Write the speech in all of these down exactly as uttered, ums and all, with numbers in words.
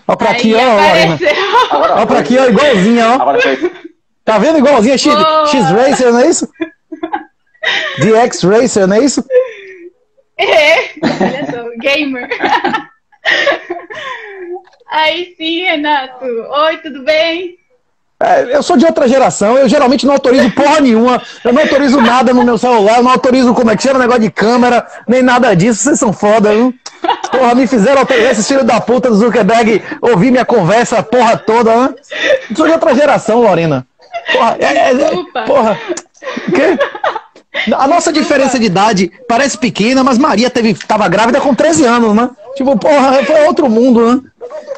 Ó pra aqui, Aí ó, Lorena. apareceu. Ó pra aqui, ó, igualzinha, ó. Agora foi. Tá vendo? Igualzinha X, Boa. X-Racer, não é isso? D X Racer, não é isso? É, olha só, gamer. Aí sim, Renato. Oi, tudo bem? É, eu sou de outra geração, eu geralmente não autorizo porra nenhuma, eu não autorizo nada no meu celular, eu não autorizo como é que chama, negócio de câmera, nem nada disso, vocês são foda, viu? Porra, me fizeram autorizar esses filhos da puta do Zuckerberg ouvir minha conversa, porra toda, né? Eu sou de outra geração, Lorena. Porra, é, é, é, porra. O quê? A nossa diferença de idade parece pequena, mas Maria teve, tava grávida com treze anos, né? Tipo, porra, foi outro mundo, né?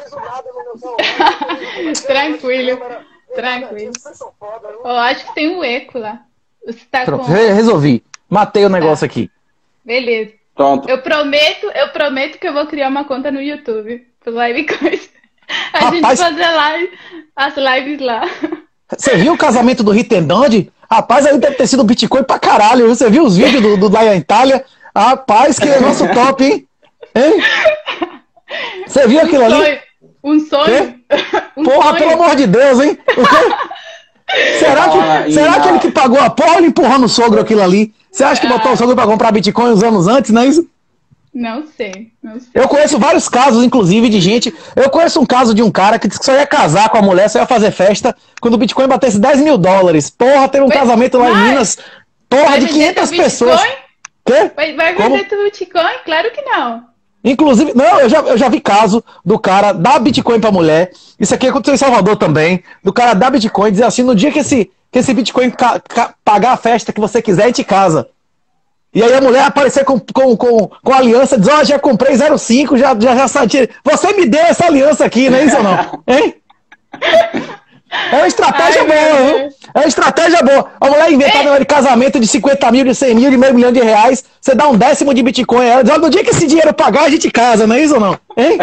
Tranquilo, tranquilo. Eu acho que tem um eco lá. Você tá Pronto, com... resolvi. Matei o negócio aqui. Beleza. Pronto. Eu prometo, eu prometo que eu vou criar uma conta no YouTube. Pro Live Coisa. A Rapaz, gente fazer live, as lives lá. Você viu o casamento do Ritendonde? Rapaz, aí deve ter sido Bitcoin pra caralho. Você viu os vídeos do, do lá na Itália? Rapaz, que negócio top, hein? Hein? Você viu aquilo sonho. ali? Um sonho? Um Porra, sonho. pelo amor de Deus, hein? O quê? Será que, Ah, e será na- que ele que pagou a porra ou ele empurrando o sogro aquilo ali? Você acha que botou o sogro pra comprar Bitcoin uns anos antes, não é isso? Não sei, não sei. Eu conheço vários casos, inclusive, de gente. Eu conheço um caso de um cara que disse que só ia casar com a mulher, só ia fazer festa quando o Bitcoin batesse dez mil dólares. Porra, teve um Vai- casamento lá em vai. Minas. Porra, Vai de vender quinhentas teu pessoas. Bitcoin? Quê? Vai, vai Como? vender teu Bitcoin? Claro que não. Inclusive, não, eu já, eu já vi caso do cara dar Bitcoin pra mulher. Isso aqui aconteceu em Salvador também. Do cara dar Bitcoin e dizer assim: no dia que esse, que esse Bitcoin ca- ca- pagar a festa que você quiser, a gente casa. E aí a mulher aparecer com, com, com, com a aliança, diz: ó, oh, já comprei zero vírgula cinco, já, já, já sati- você me deu essa aliança aqui, não é isso ou não? Hein? É uma estratégia Ai, boa, meu viu? Deus. É uma estratégia boa. A mulher inventar negócio de casamento de cinquenta mil, de cem mil, de meio milhão de reais, você dá um décimo de Bitcoin. Ela diz: ó, no dia que esse dinheiro pagar, a gente casa, não é isso ou não? Hein?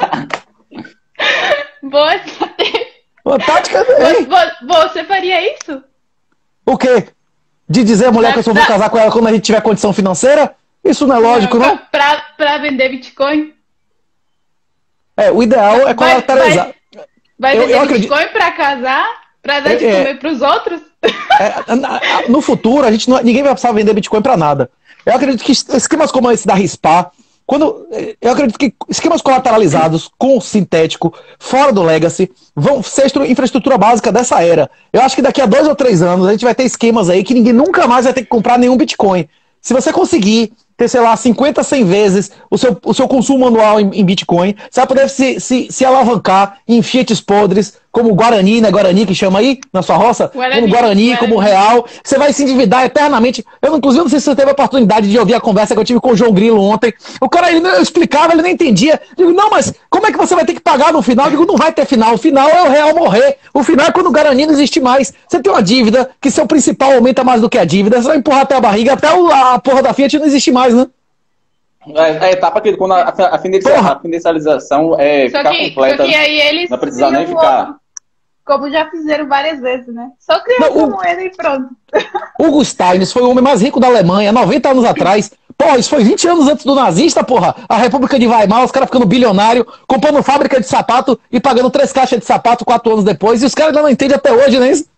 Boa estratégia. Uma tática, hein? Vo- vo- Você faria isso? O quê? De dizer a mulher que eu só vou casar com ela quando a gente tiver condição financeira? Isso não é lógico, não? Pra, pra vender Bitcoin? É, o ideal é Vai- colateralizar. Vai Eu- vender eu acredito- Bitcoin pra casar? Pra dar de É, é. comer pros outros? É, na- no futuro, a gente não- ninguém vai precisar vender Bitcoin pra nada. Eu acredito que esquemas como esse da Rispar, quando, eu acredito que esquemas colateralizados com sintético, fora do Legacy, vão ser estru- infraestrutura básica dessa era. Eu acho que daqui a dois ou três anos a gente vai ter esquemas aí que ninguém nunca mais vai ter que comprar nenhum Bitcoin. Se você conseguir ter, sei lá, cinquenta, cem vezes o seu, o seu consumo anual em, em Bitcoin, você vai poder se, se, se alavancar em fiats podres, como o Guarani, né? Guarani que chama aí, na sua roça? Guarani, como Guarani, Guarani. como Real. Você vai se endividar eternamente. Eu, inclusive, não sei se você teve a oportunidade de ouvir a conversa que eu tive com o João Grilo ontem. O cara, ele não eu explicava, ele não entendia. Eu digo, não, mas como é que você vai ter que pagar no final? Eu digo, não vai ter final. O final é o Real morrer. O final é quando o Guarani não existe mais. Você tem uma dívida que seu principal aumenta mais do que a dívida. Você vai empurrar até a barriga, até o- a porra da Fiat não existe mais, né? É a etapa que quando a, a, financiarização, Porra. a financiarização é Só ficar que, completa. só que aí eles Não precisa nem criam ficar. outro, como já fizeram várias vezes, né? Só criar Não, uma o- moeda e pronto. Hugo Steines foi o homem mais rico da Alemanha, noventa anos atrás. Porra, isso foi vinte anos antes do nazista, porra. A República de Weimar, os caras ficando bilionário, comprando fábrica de sapato e pagando três caixas de sapato quatro anos depois. E os caras ainda não entendem até hoje, né? Isso?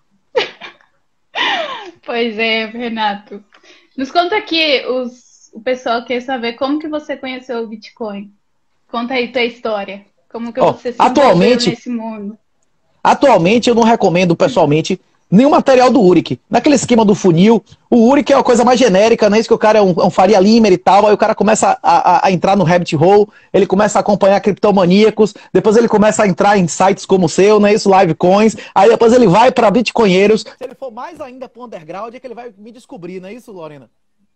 Pois é, Renato. Nos conta aqui, os, o pessoal quer saber como que você conheceu o Bitcoin. Conta aí tua história. Como que Ó, você se atualmente- envolveu nesse mundo. Atualmente eu não recomendo pessoalmente nenhum material do Uric. Naquele esquema do funil, o Uric é uma coisa mais genérica, não é isso que o cara é um, é um Faria Limer e tal, aí o cara começa a, a- a entrar no rabbit hole, ele começa a acompanhar criptomaníacos, depois ele começa a entrar em sites como o seu, não é isso, Livecoins, aí depois ele vai para bitcoinheiros. Se ele for mais ainda pro underground, é que ele vai me descobrir, não é isso, Lorena?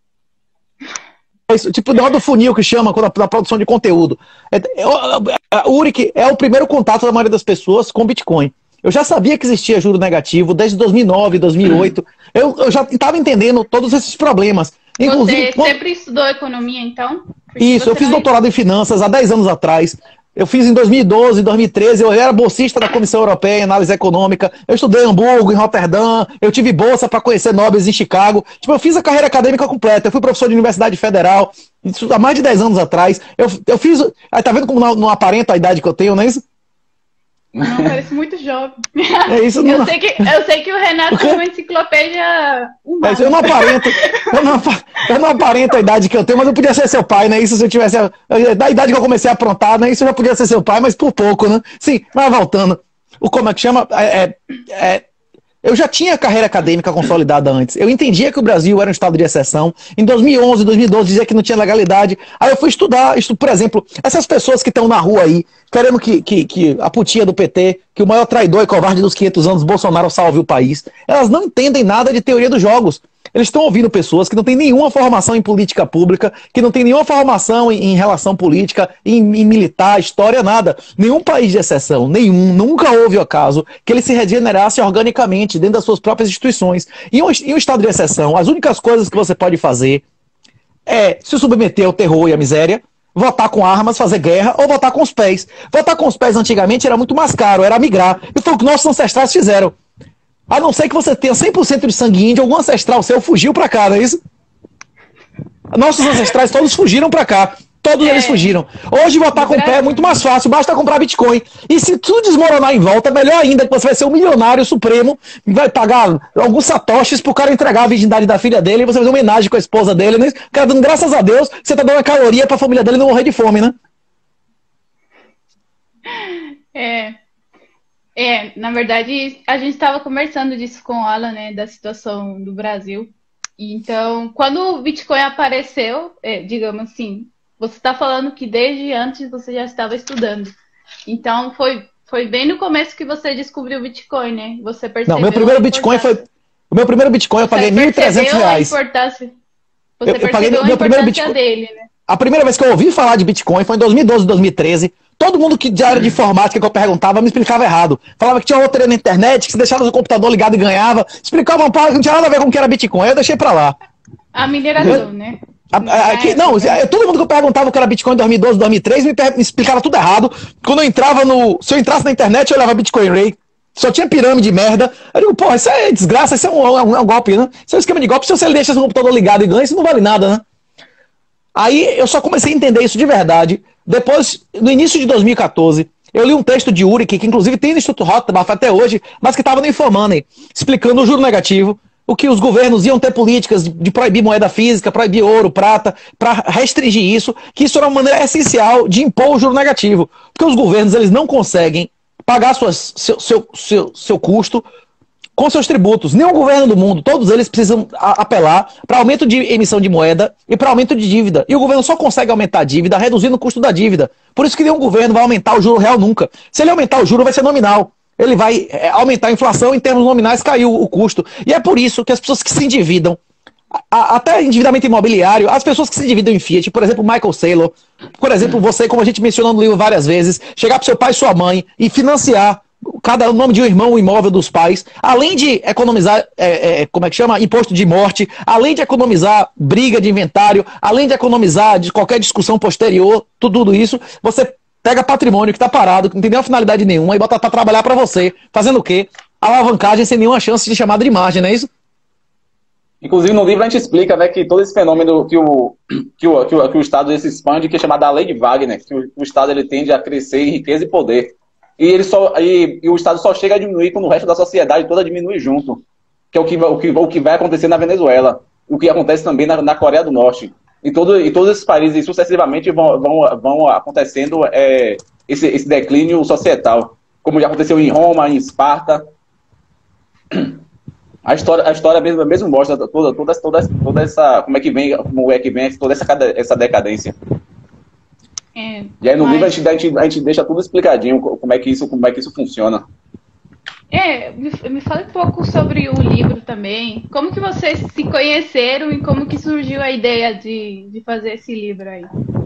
É isso, tipo, não é do funil que chama quando a- na produção de conteúdo. É, é, é, o Uric é o primeiro contato da maioria das pessoas com Bitcoin. Eu já sabia que existia juro negativo desde dois mil e nove, dois mil e oito. Eu, eu já estava entendendo todos esses problemas. Inclusive, Você quando- sempre estudou economia, então? Porque Isso, eu você fiz não- doutorado em finanças há dez anos atrás. Eu fiz em dois mil e doze, dois mil e treze, eu era bolsista da Comissão Europeia em Análise Econômica. Eu estudei em Hamburgo, em Roterdã, eu tive bolsa para conhecer nobres em Chicago. Tipo, eu fiz a carreira acadêmica completa. Eu fui professor de Universidade Federal, isso há mais de dez anos atrás. Eu, eu fiz. Aí tá vendo como não, não aparenta a idade que eu tenho, não é isso? Não, parece muito jovem. É isso, não. Eu sei que, eu sei que o Renato é uma enciclopédia humana. Mas eu não aparento, eu não, eu não aparento a idade que eu tenho, mas eu podia ser seu pai, né? Isso se eu tivesse. Da idade que eu comecei a aprontar, né? Isso eu já podia ser seu pai, mas por pouco, né? Sim, mas voltando. O como é que chama? É, é, eu já tinha carreira acadêmica consolidada antes. Eu entendia que o Brasil era um estado de exceção. Em dois mil e onze, dois mil e doze, dizia que não tinha legalidade. Aí eu fui estudar, estu, por exemplo, essas pessoas que estão na rua aí, querendo que, que, que a putinha do P T, que o maior traidor e covarde dos quinhentos anos, Bolsonaro, salve o país. Elas não entendem nada de teoria dos jogos. Eles estão ouvindo pessoas que não têm nenhuma formação em política pública, que não têm nenhuma formação em, em relação política, em, em militar, história, nada. Nenhum país de exceção, nenhum, nunca houve o caso que ele se regenerasse organicamente dentro das suas próprias instituições. Em um, em um estado de exceção, as únicas coisas que você pode fazer é se submeter ao terror e à miséria, votar com armas, fazer guerra, ou votar com os pés. Votar com os pés antigamente era muito mais caro, era migrar. E foi o que nossos ancestrais fizeram. A não ser que você tenha cem por cento de sangue índio, algum ancestral seu fugiu pra cá, não é isso? Nossos ancestrais todos fugiram pra cá. Todos é. eles fugiram. Hoje votar com o pé é muito mais fácil, basta comprar Bitcoin. E se tudo desmoronar em volta, é melhor ainda que você vai ser um milionário supremo e vai pagar alguns satoshis pro cara entregar a virgindade da filha dele e você vai fazer uma homenagem com a esposa dele, né? O cara dando graças a Deus que você tá dando uma caloria pra família dele não morrer de fome, né? É... É, na verdade, a gente estava conversando disso com o Alan, né, da situação do Brasil. Então, quando o Bitcoin apareceu, é, digamos assim, você está falando que desde antes você já estava estudando. Então, foi, foi bem no começo que você descobriu o Bitcoin, né? Você percebeu. Não, meu primeiro Bitcoin foi. O meu primeiro Bitcoin eu paguei mil e trezentos reais. A importância, você eu, eu percebeu paguei a meu importância primeiro Bitcoin dele, né? A primeira vez que eu ouvi falar de Bitcoin foi em dois mil e doze, dois mil e treze. Todo mundo que de área de informática que eu perguntava me explicava errado. Falava que tinha outra na internet, que se deixava o computador ligado e ganhava. Explicava uma parte que não tinha nada a ver com o que era Bitcoin. Eu deixei pra lá. A mineração, eu, né? A, a, aqui, não, eu, todo mundo que eu perguntava o que era Bitcoin em dois mil e doze, dois mil e treze me, me explicava tudo errado. Quando eu entrava no... Se eu entrasse na internet, eu olhava Bitcoin Ray. Só tinha pirâmide de merda. Eu digo, pô, isso é desgraça, isso é um, é um, é um golpe, né? Isso é um esquema de golpe. Se você deixa seu computador ligado e ganha, isso não vale nada, né? Aí eu só comecei a entender isso de verdade. Depois, no início de dois mil e quatorze, eu li um texto de Uric, que inclusive tem no Instituto Rothbard até hoje, mas que estava no InfoMoney, explicando o juro negativo, o que os governos iam ter políticas de, de proibir moeda física, proibir ouro, prata, para restringir isso, que isso era uma maneira essencial de impor o juro negativo. Porque os governos eles não conseguem pagar suas, seu, seu, seu, seu custo com seus tributos. Nenhum governo do mundo, todos eles precisam a, apelar para aumento de emissão de moeda e para aumento de dívida. E o governo só consegue aumentar a dívida reduzindo o custo da dívida. Por isso que nenhum governo vai aumentar o juro real nunca. Se ele aumentar o juro, vai ser nominal. Ele vai é, aumentar a inflação, em termos nominais caiu o custo. E é por isso que as pessoas que se endividam, a, até endividamento imobiliário, as pessoas que se endividam em Fiat, por exemplo, Michael Saylor, por exemplo, você, como a gente mencionou no livro várias vezes, chegar para seu pai e sua mãe e financiar cada o nome de um irmão, o imóvel dos pais, além de economizar, é, é, como é que chama? Imposto de morte, além de economizar briga de inventário, além de economizar de qualquer discussão posterior, tudo, tudo isso, você pega patrimônio que está parado, que não tem nenhuma finalidade nenhuma, e bota para trabalhar para você, fazendo o quê? Alavancagem sem nenhuma chance de chamada de margem, não é isso? Inclusive, no livro a gente explica, né, que todo esse fenômeno que o, que o, que o, que o Estado se expande, que é chamado a Lei de Wagner, que o, o Estado ele tende a crescer em riqueza e poder. E, ele só, e, e o Estado só chega a diminuir quando o resto da sociedade toda diminui junto. Que é o que, o que, o que vai acontecer na Venezuela. O que acontece também na, na Coreia do Norte. E, todo, e todos esses países sucessivamente vão, vão, vão acontecendo é, esse, esse declínio societal. Como já aconteceu em Roma, em Esparta. A história, a história mesmo, mesmo mostra toda, toda, toda, toda essa... Como é que vem, como é que vem toda essa, essa decadência. É, e aí no mas... livro a gente, a, gente, a gente deixa tudo explicadinho como é que isso, como é que isso funciona. É, me, me fala um pouco sobre o livro também. Como que vocês se conheceram e como que surgiu a ideia de, de fazer esse livro aí?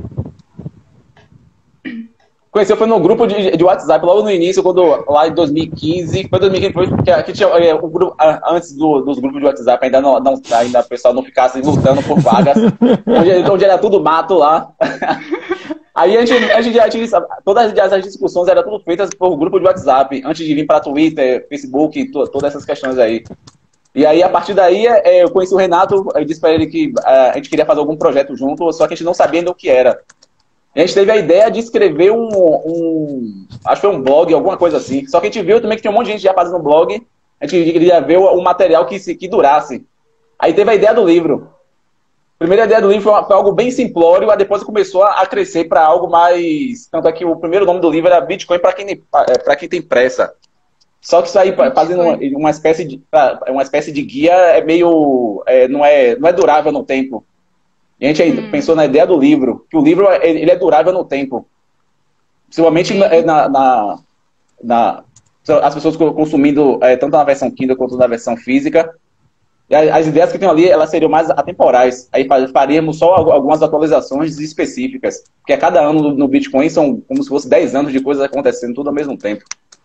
Conheceu foi no grupo de, de WhatsApp, logo no início, quando lá em dois mil e quinze, foi dois mil e quinze, foi, que, que tinha, é, o grupo, antes do, dos grupos de WhatsApp, ainda não, não ainda o pessoal não ficasse lutando por vagas, onde, onde era tudo mato lá. Aí a gente, a gente, a gente, todas as discussões eram tudo feitas por grupo de WhatsApp, antes de vir para Twitter, Facebook, to, todas essas questões aí. E aí, a partir daí, é, eu conheci o Renato, eu disse para ele que a gente queria fazer algum projeto junto, só que a gente não sabia ainda o que era. A gente teve a ideia de escrever um, um acho que foi um blog, alguma coisa assim. Só que a gente viu também que tinha um monte de gente já fazendo blog. A gente queria ver um material que, que durasse. Aí teve a ideia do livro. A primeira ideia do livro foi, foi algo bem simplório, aí depois começou a crescer para algo mais... Tanto é que o primeiro nome do livro era Bitcoin para quem, para quem tem pressa. Só que isso aí, fazendo uma, uma, espécie de, uma espécie de guia, é meio... É, não, é, não é durável no tempo. E a gente aí hum. pensou na ideia do livro, que o livro ele é durável no tempo. Principalmente na, na, na, as pessoas consumindo é, tanto na versão Kindle quanto na versão física. E as ideias que tem ali, elas seriam mais atemporais. Aí faríamos só algumas atualizações específicas. Porque a cada ano no Bitcoin são como se fosse dez anos de coisas acontecendo tudo ao mesmo tempo.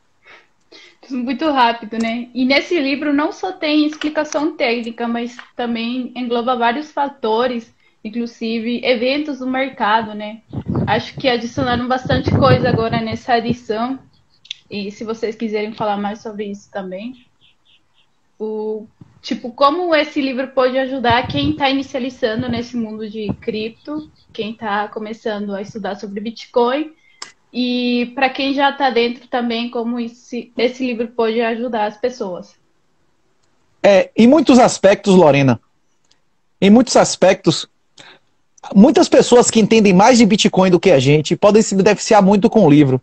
Muito rápido, né? E nesse livro não só tem explicação técnica, mas também engloba vários fatores, inclusive eventos do mercado, né? Acho que adicionaram bastante coisa agora nessa edição. E se vocês quiserem falar mais sobre isso também. O... Tipo, como esse livro pode ajudar quem está inicializando nesse mundo de cripto, quem está começando a estudar sobre Bitcoin, e para quem já está dentro também, como esse, esse livro pode ajudar as pessoas. É, em muitos aspectos, Lorena, em muitos aspectos, muitas pessoas que entendem mais de Bitcoin do que a gente podem se beneficiar muito com o livro.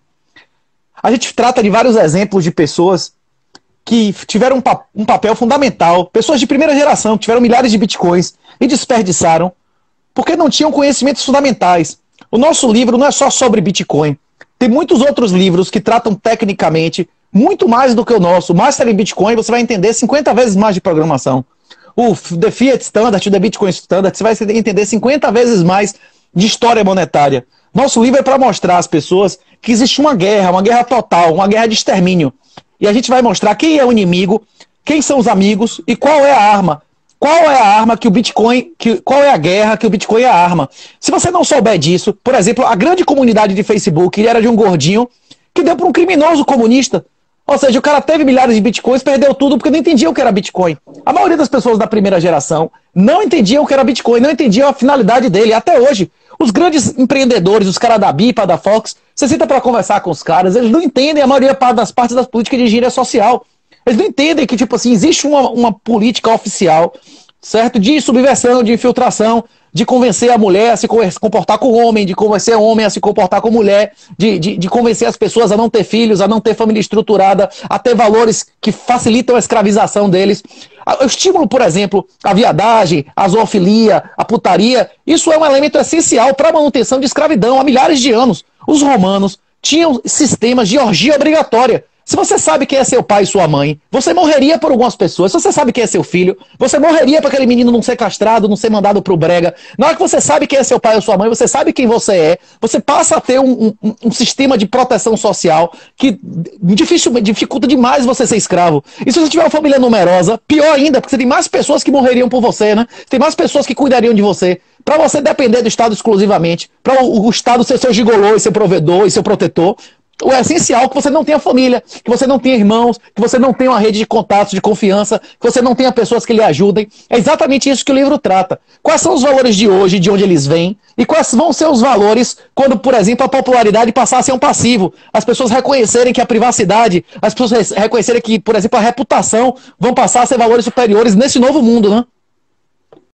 A gente trata de vários exemplos de pessoas que tiveram um, pa um papel fundamental, pessoas de primeira geração que tiveram milhares de bitcoins e desperdiçaram porque não tinham conhecimentos fundamentais. O nosso livro não é só sobre Bitcoin. Tem muitos outros livros que tratam tecnicamente muito mais do que o nosso. Master em Bitcoin, você vai entender cinquenta vezes mais de programação. O The Fiat Standard, o The Bitcoin Standard, você vai entender cinquenta vezes mais de história monetária. Nosso livro é para mostrar às pessoas que existe uma guerra, uma guerra total, uma guerra de extermínio. E a gente vai mostrar quem é o inimigo, quem são os amigos e qual é a arma. Qual é a arma que o Bitcoin, que, qual é a guerra que o Bitcoin é a arma. Se você não souber disso, por exemplo, a grande comunidade de Facebook era de um gordinho que deu para um criminoso comunista. Ou seja, o cara teve milhares de Bitcoins, perdeu tudo porque não entendia o que era Bitcoin. A maioria das pessoas da primeira geração não entendiam o que era Bitcoin, não entendiam a finalidade dele. Até hoje, os grandes empreendedores, os caras da BIPA, da Fox, você senta para conversar com os caras, eles não entendem a maioria das partes das políticas de engenharia social. Eles não entendem que, tipo assim, existe uma, uma política oficial, certo? De subversão, de infiltração, de convencer a mulher a se comportar com o homem, de convencer o homem a se comportar com a mulher, de, de, de convencer as pessoas a não ter filhos, a não ter família estruturada, a ter valores que facilitam a escravização deles. O estímulo, por exemplo, a viadagem, a zoofilia, a putaria, isso é um elemento essencial para a manutenção de escravidão há milhares de anos. Os romanos tinham sistemas de orgia obrigatória. Se você sabe quem é seu pai e sua mãe, você morreria por algumas pessoas. Se você sabe quem é seu filho, você morreria para aquele menino não ser castrado, não ser mandado pro brega. Na hora que você sabe quem é seu pai ou sua mãe, você sabe quem você é, você passa a ter um, um, um sistema de proteção social que difícil, dificulta demais você ser escravo. E se você tiver uma família numerosa, pior ainda, porque você tem mais pessoas que morreriam por você, né? Tem mais pessoas que cuidariam de você. Para você depender do Estado exclusivamente, para o, o Estado ser seu gigolô e seu provedor e seu protetor, o essencial é que você não tenha família, que você não tenha irmãos, que você não tenha uma rede de contatos, de confiança, que você não tenha pessoas que lhe ajudem. É exatamente isso que o livro trata. Quais são os valores de hoje, de onde eles vêm, e quais vão ser os valores quando, por exemplo, a popularidade passar a ser um passivo. As pessoas reconhecerem que a privacidade, as pessoas reconhecerem que, por exemplo, a reputação vão passar a ser valores superiores nesse novo mundo, né?